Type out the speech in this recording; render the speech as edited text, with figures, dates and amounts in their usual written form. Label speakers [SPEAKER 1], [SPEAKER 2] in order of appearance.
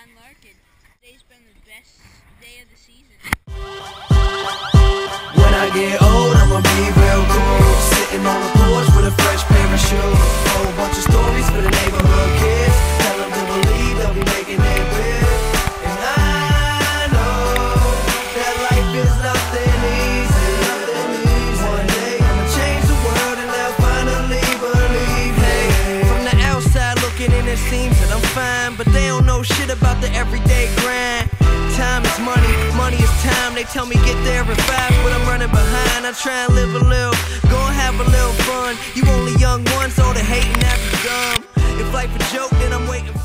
[SPEAKER 1] John Larkin. Today's been the best day of the season.
[SPEAKER 2] When I get old, I'ma be real cool, sitting on the porch with a fresh pair of shoes. Whole bunch of stories for the neighborhood kids. Tell them to believe they'll be making it big. And I know that life is nothing easy. One day I'ma change the world and they'll finally believe. Hey, from the outside looking in, it seems that I'm fine, but they don't know shit about the everyday grind. Time is money, money is time. They tell me get there at 5, but I'm running behind. I try and live a little, go and have a little fun. You only young ones, so the hating that be dumb. If life a joke, then I'm waiting for